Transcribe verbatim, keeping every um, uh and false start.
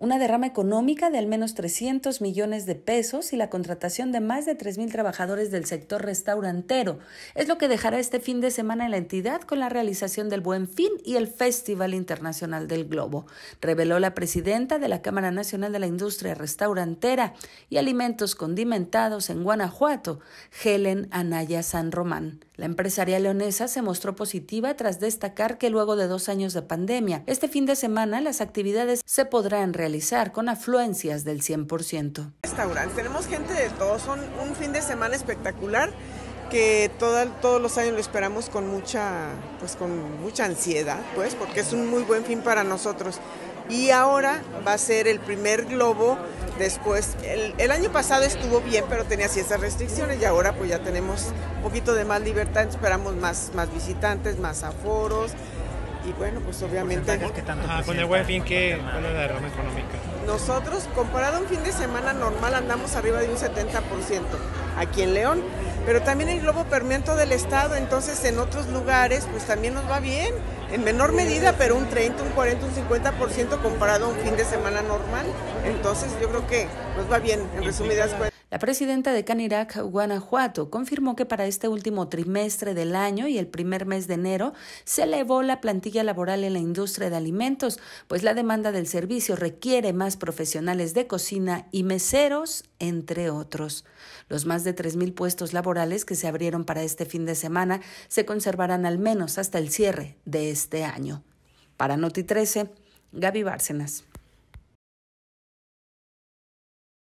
una derrama económica de al menos trescientos millones de pesos y la contratación de más de tres mil trabajadores del sector restaurantero. Es lo que dejará este fin de semana en la entidad con la realización del Buen Fin y el Festival Internacional del Globo, reveló la presidenta de la Cámara Nacional de la Industria Restaurantera y Alimentos Condimentados en Guanajuato, Helen Anaya San Román. La empresaria leonesa se mostró positiva tras destacar que luego de dos años de pandemia, este fin de semana las actividades se podrán realizar con afluencias del cien por ciento. Restaurantes, tenemos gente de todo, son un fin de semana espectacular que todo, todos los años lo esperamos con mucha, pues con mucha ansiedad, pues, porque es un muy buen fin para nosotros. Y ahora va a ser el primer globo después. El, el año pasado estuvo bien, pero tenía ciertas restricciones y ahora pues ya tenemos un poquito de más libertad, esperamos más, más visitantes, más aforos y bueno, pues obviamente... Ajá, con el Buen Fin, ¿qué es la derrama económica? Nosotros, comparado a un fin de semana normal, andamos arriba de un setenta por ciento aquí en León, pero también el globo permea en todo el estado, entonces en otros lugares pues también nos va bien, en menor medida, pero un treinta, un cuarenta, un cincuenta por ciento comparado a un fin de semana normal, entonces yo creo que nos va bien, en resumidas cuentas. La presidenta de Canirac, Guanajuato, confirmó que para este último trimestre del año y el primer mes de enero se elevó la plantilla laboral en la industria de alimentos, pues la demanda del servicio requiere más profesionales de cocina y meseros, entre otros. Los más de tres mil puestos laborales que se abrieron para este fin de semana se conservarán al menos hasta el cierre de este año. Para Noti trece, Gaby Bárcenas.